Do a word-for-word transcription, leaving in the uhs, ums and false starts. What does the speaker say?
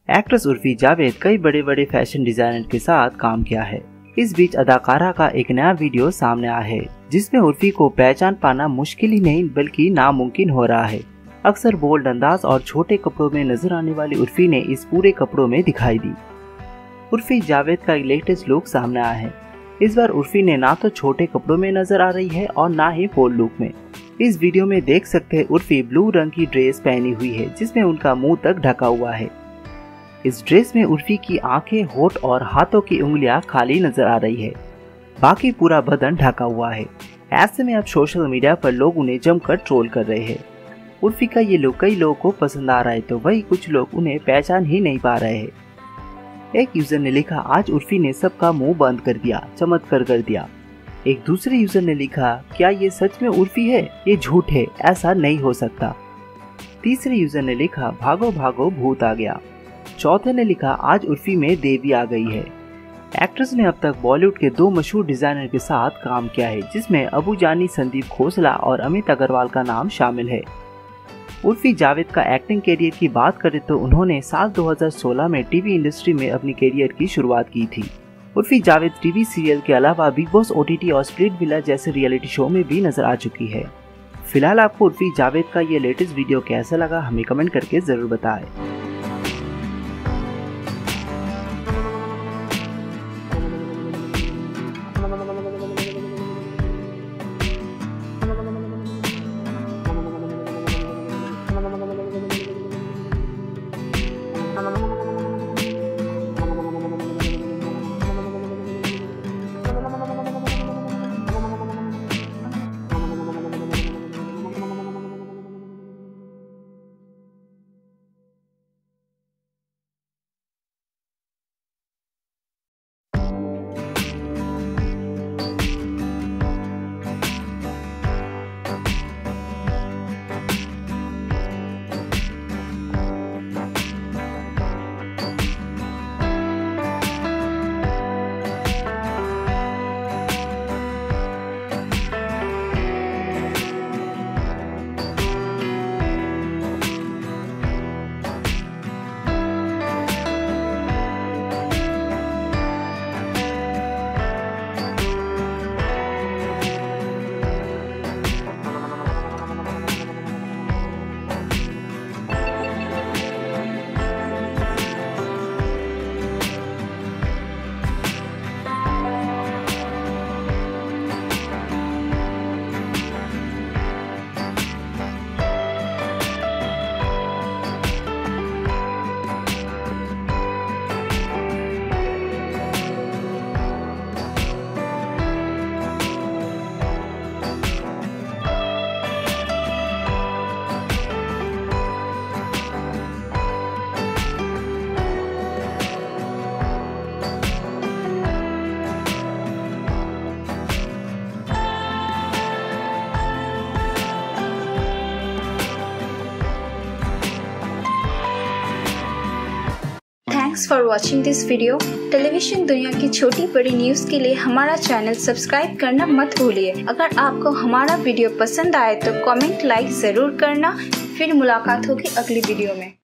Actress Urfi Javed कई बड़े बड़े फैशन डिजाइनर के साथ काम किया है। इस बीच अदाकारा का एक नया वीडियो सामने आया है जिसमें उर्फी को पहचान पाना मुश्किल ही नहीं बल्कि नामुमकिन हो रहा है। अक्सर बोल्ड अंदाज और छोटे कपड़ों में नजर आने वाली उर्फी ने इस पूरे कपड़ों में दिखाई दी। उर्फी जावेद का एक लेटेस्ट लुक सामने आया है। इस बार उर्फी ने ना तो छोटे कपड़ों में नजर आ रही है और ना ही बोल्ड लुक में। इस वीडियो में देख सकते हैं उर्फी ब्लू रंग की ड्रेस पहनी हुई है जिसमें उनका मुंह तक ढका हुआ है। इस ड्रेस में उर्फी की आंखें, होठ और हाथों की उंगलियां खाली नजर आ रही है, बाकी पूरा बदन ढका हुआ है। ऐसे में अब सोशल मीडिया पर लोग उन्हें जमकर ट्रोल कर रहे हैं। उर्फी का ये लुक कई लोगों को पसंद आ रहा है तो वही कुछ लोग उन्हें पहचान ही नहीं पा रहे हैं। एक यूजर ने लिखा, आज उर्फी ने सबका मुंह बंद कर दिया, चमत्कार कर दिया। एक दूसरे यूजर ने लिखा, क्या ये सच में उर्फी है? ये झूठ है, ऐसा नहीं हो सकता। तीसरे यूजर ने लिखा, भागो भागो भूत आ गया। चौथे ने लिखा, आज उर्फी में देवी आ गई है। एक्ट्रेस ने अब तक बॉलीवुड के दो मशहूर डिजाइनर के साथ काम किया है जिसमें अबू जानी संदीप खोसला और अमित अग्रवाल का नाम शामिल है। उर्फी जावेद का एक्टिंग करियर की बात करें तो उन्होंने साल दो हज़ार सोलह में टीवी इंडस्ट्री में अपनी करियर की शुरुआत की थी। उर्फी जावेद टीवी सीरियल के अलावा बिग बॉस ओटीटी और स्प्लिट विला जैसे रियलिटी शो में भी नजर आ चुकी है। फिलहाल आपको उर्फी जावेद का ये लेटेस्ट वीडियो कैसा लगा हमें कमेंट करके जरूर बताएं। Thanks for watching this video. Television दुनिया की छोटी बड़ी न्यूज़ के लिए हमारा चैनल सब्सक्राइब करना मत भूलिए। अगर आपको हमारा वीडियो पसंद आए तो कमेंट लाइक ज़रूर करना। फिर मुलाकात होगी अगली वीडियो में।